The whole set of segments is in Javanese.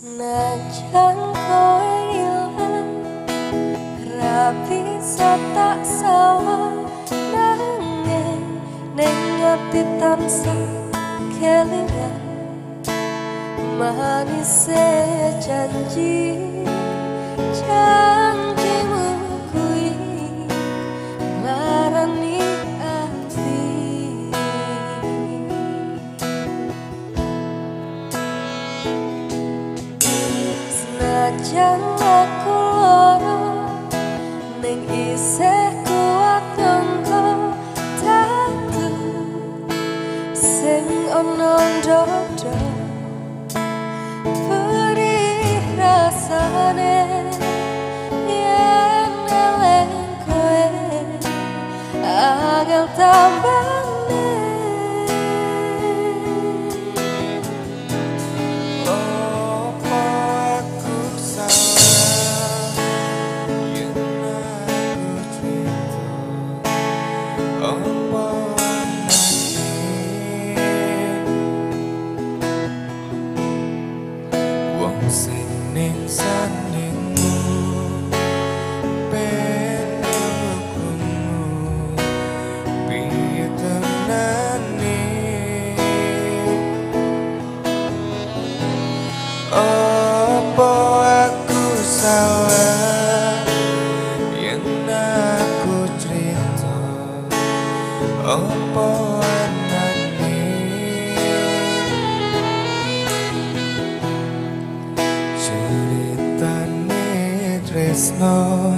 Najan kowe ilang rapi tak salah nanging ning ati tansah kelingan manis janji janjimu kuwi marani ati senajan aku lara ning isih kuat nyangka tatu sing ana ndodo perih rasane yen eling kowe angel tambane opo aku salah yen aku cerita opo wong sing ning sandingmu penelukmu piye tenane opo aku salah yen aku cerita opo anane ceritane tresno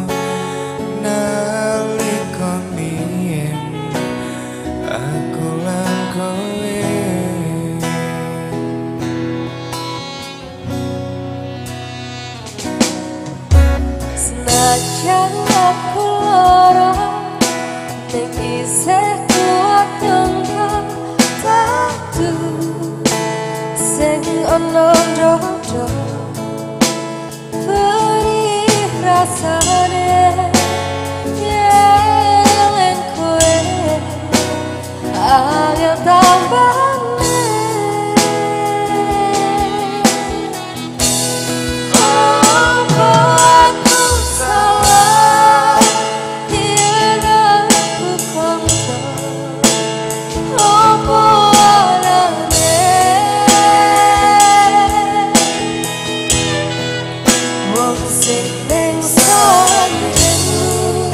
nalika biyen aku lan kowe senajan aku lara ning isih kuat nyangka tatu sing ana ndodo perih rasane yen eling kowe angel tambane opo aku salah yen aku kongko opo anane wong sing ning sandingmu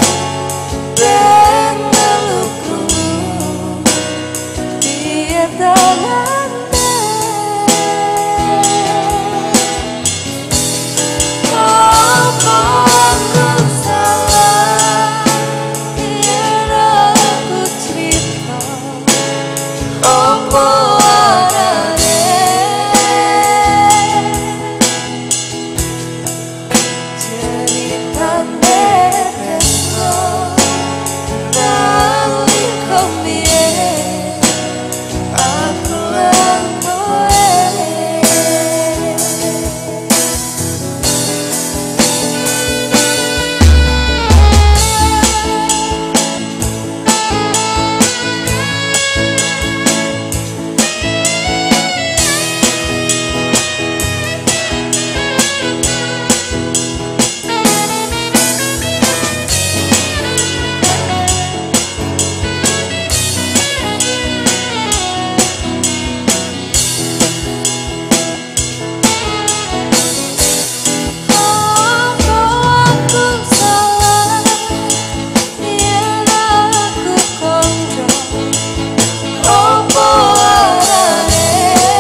ben melukku piye tenane opo aku salah yen aku cerita opo anane ceritane tresno nalika biyen aku lan kowe opo aku salah yen aku kongko opo anane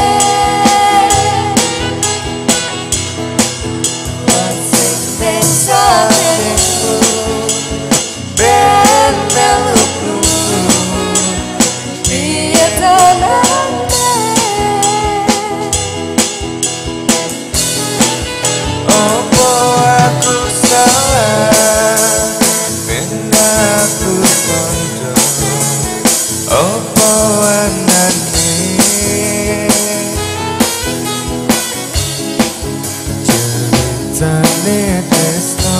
wong sing ning sandingmu ben melukku piye tenane opo aku salah ben aku kondo opo anane ceritane tresno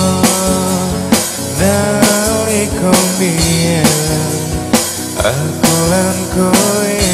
nalika biyen aku lan kowe